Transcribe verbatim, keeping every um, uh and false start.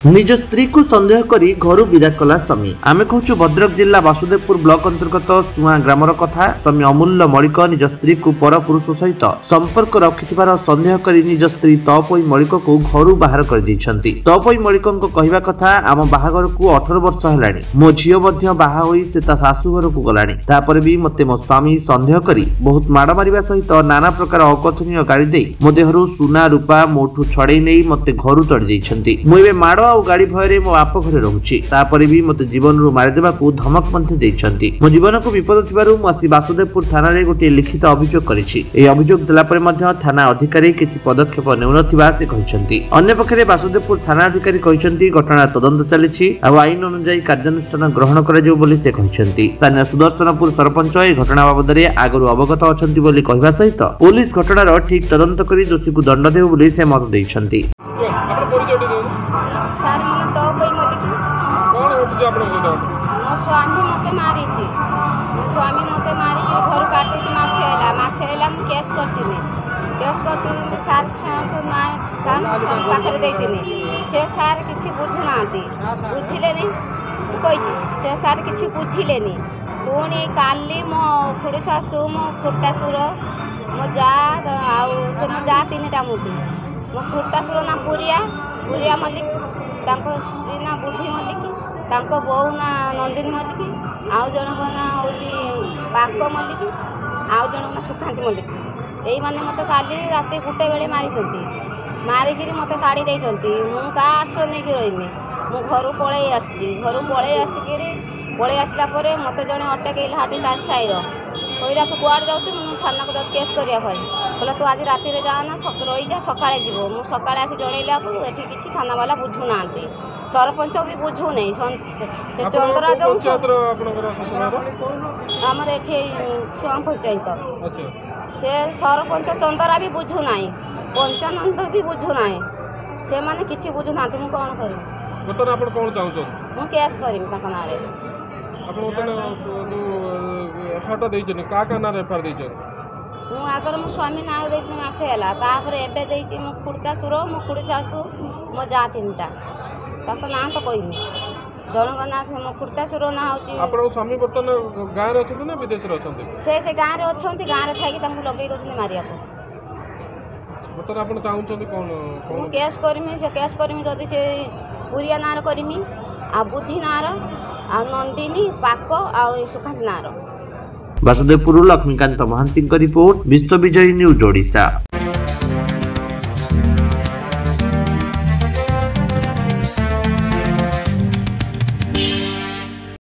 निज स्त्री को संदेह करी घर विदा कला स्वामी। आमे कहूँ भद्रक जिला वासुदेवपुर ब्लॉक अंतर्गत सुआ ग्रामर कथा। स्वामी अमूल्य मलिक निज स्त्री को पर पुरुष सहित संपर्क रखिथिबार संदेह करी निज स्त्री तपई मलिक को घर बाहर कर दैछंती। तपई मलिक कहवा कथा, आम बाहागर को अठारह वर्ष हेलानी, मो झियो मध्य बाहा होई से ता शाशु घर को गलानी। तापर भी मते मो स्वामी संदेह करी बहुत माड़ मारिबा सहित नाना प्रकार अकथनीय गाड़ी दे मो देहरु सुना रूपा मोठू छड़े नहीं मते घरु तड़ी दैछंती। मु एबे माड़ आ गाड़ी भय मो बाप घरे रहूची। तापरे भी मते जीवन रु मारि देबाकू धमक मध्य दैछंती। मो जीवन को विपद थिबारु मु आसी वासुदेवपुर थाना रे गोटे लिखित अभियोग करिछि। ए अभियोग देला परे मध्य थाना अधिकारी किछि पदक्षेप नेउनथिबा से कहिसंती। अन्य पक्षरे वासुदेवपुर थाना अधिकारी कहिसंती घटना तदंत चलिछि आ आईन अनुसार कार्यानुष्ठान ग्रहण करा जेउ बोली से कहिसंती। स्थानीय सुदर्शनपुर सरपंच ए घटना बाबद रे आगरु अवगत अछंती बोली कहबा सहित पुलिस घटनार ठीक तदंत करी दोषी को दंड देउ बोली से मत दैछंती। सर मन तो कोई मलिक कोन होत जे आपन मो स्वामी मते मारी छी। मो स्वामी मते मारी घर काटे छी। मासे हैला मासे हैला मु केस करतिनी केस करतिनी सार को ना सार पाखरे देतिनी। से सार किछि बुझु नांती बुझिले नहीं कोइ छी। से सार किछि बुझिले नहीं। पुणी काली मो खुड़ी सासु मो खुर्ता सुर मो जा आउ से मो जा तीनटा मुदी मो खुर्ता सुर ना पुरिया पुरिया मलिक तांको स्त्री ना बुद्धि मलिक तांको बहु ना नंदिनी मलिक आउ जनक ना होची पाक मलिक आउ जनक ना सुखांती मलिक। एई माने मते काली राते गुटे बेले मारी चंती मारी गिरी मते काढी देई चंती। मु का आश्रय नै कि रहिनी मु घरु पळे आसी घरु पळे आसी गिरी पळे आसला परे मते जणे अटकेइल हाटी तास साइरो कोइरा को गुआड जाउछ। मु थाना को जाउछ केस करिया भाई बोला तू आज राती रे जा ना सक रही जा सकाळे जीवो। मु सकाळे आसी जणैला को एठी किछि थाना वाला बुझु नांती सरपंच भी बुझु नै से चंद्रा जाउ पंचायत रो आपनकर ससुरार हमर एठी स्वाम पंचायत। अच्छा से सरपंच चंद्रा भी बुझु नाही पंचानंद भी बुझु नाही से माने किछि बुझु नांती। मु कोन करी बतन आपन कोन चाहू छ मु केस करिम ताका नारे आपन बतन दु एफआर देइछन का का नारे एफआर देइछन। मु आगर मो स्वामी ना देइतनी मासे हैला तापर एबे देइछि मो खुर्ता सुर मो खुड़ी सासु मो जा तीनटा ताको ना तो कोइनी जनक ना मो खुर्ता सुर ना होची। आपन स्वामी बतन गां रे अछन ना विदेश रे अछन से से गां रे अछंती गां रे थाकी तांको लगेई दोछन मारिया को बतन आपन चाहू छथि कोन कोन केस करमी से केस करमी जदी से पुरिया नार करमी आ बुद्धि नार आ नंदिनी पाक आ सुखांत नार। वासुदेवपुर लक्ष्मीकांत महांती रिपोर्ट विश्व विजय न्यूज ओडिशा।